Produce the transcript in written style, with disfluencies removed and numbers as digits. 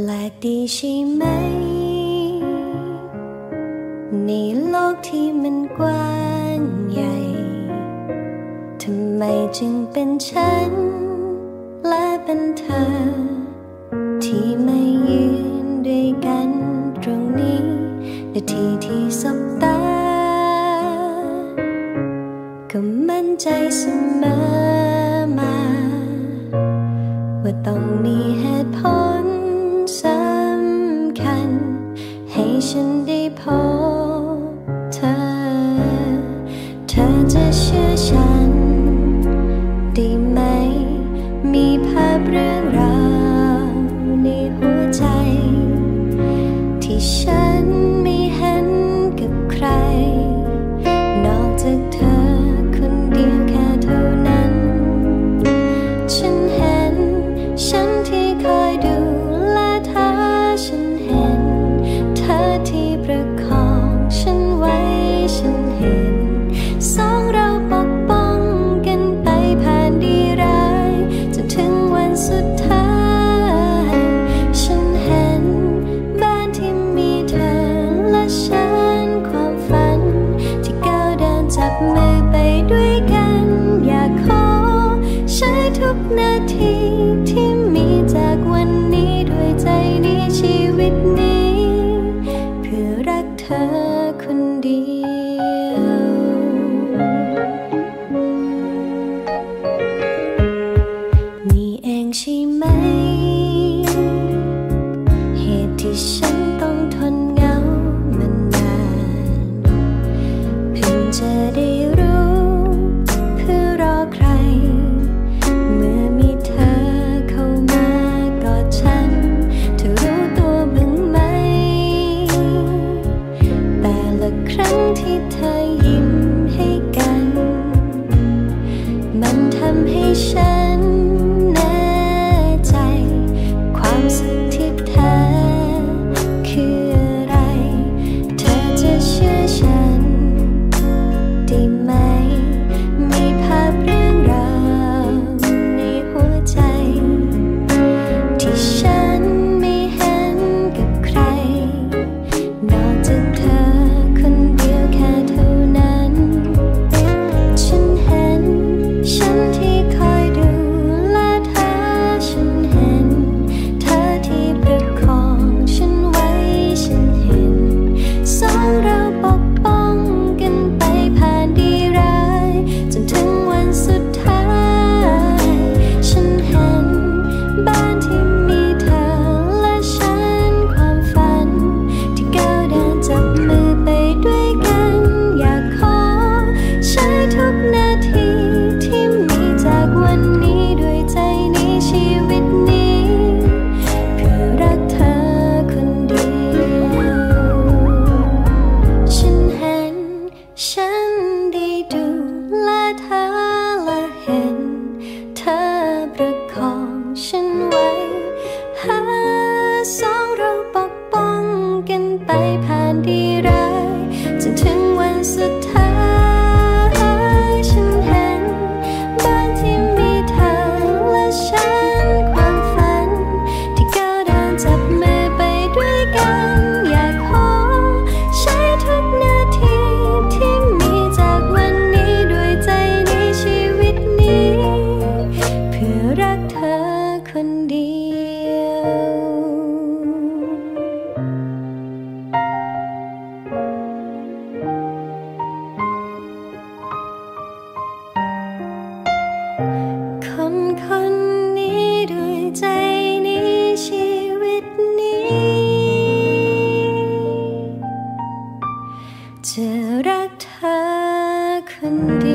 ลกดีใช่ไหมในโลกที่มันกว้างใหญ่ทำไมจึงเป็นฉันและเป็นเธอที่ไม่ยืนด้วยกันตรงนี้นาทีที่สบตาก็มั่นใจเสมอมาว่าต้องมีเหตุผลสำคัญให้ฉันได้พบเธอจะเชื่อฉันได้ไหมมีภาพเรื่องราวในหัวใจที่ฉันไม่เห็นกับใครนอกจากเธอคนเดียวแค่เท่านั้นฉันเห็นฉันที่คอยดูแลเธอฉันเห็นเธอที่ประคองฉันไว้ฉันเห็นสองเราปกป้องกันไปผ่านดีร้ายจนถึงวันสุดท้ายฉันเห็นบ้านที่มีเธอและฉันความฝันที่ก้าวเดินจับมือไปด้วยกันอยากขอใช้ทุกนาทีที่มีจากวันนี้ด้วยใจนี้ชีวิตนี้เพื่อรักเธอคนเดียวนี่เองใช่ไหมเหตุที่ฉันต้องทนเหงามานานเพิ่งจะได้รู้เพื่อรอใครเมื่อมีเธอเข้ามากอดฉันเธอรู้ตัวบ้างไหมแต่ละครั้งที่เธอยิ้มให้กันมันทำให้ฉันแน่ใจความสุขที่แท้คืออะไรเธอจะเชื่อฉันได้ไหมมีภาพเรื่องราวในหัวใจที่ฉันไม่เห็นกับใครนอกจากเธอคนเดียวแค่เท่านั้นฉันเห็นฉันที่คอยดูแลเธอฉันเห็นเธอที่ประคองฉันไว้ฉันเห็นสองเราปกป้องกันไปผ่านดีร้ายจนถึงวันสุดท้ายฉันเห็นบ้านที่มีเธอและฉันความฝันที่ก้าวเดินจับมือไปด้วยกันอยากขอใช้ทุกนาทีที่มีจากวันนี้ด้วยใจนี้ชีวิตนี้เพื่อรักเธอคนเดียวฉันเห็นฉันได้ดูแลเธอและเห็นเธอประคองฉันไว้หาสองเราปกป้องกันไปผ่านดีร้ายจนถึงวันสุดท้ายฉันเห็นบ้านที่มีเธอและฉันความฝันที่ก้าวเดินจับมือไปด้วยกันอยากขอใช้ทุกนาทีที่มีจากวันนี้ด้วยใจนี้ชีวิตนี้เพื่อรักเธอคนเดียวคนคนนี้ด้วยใจนี้ชีวิตนี้จะรักเธอคนเดี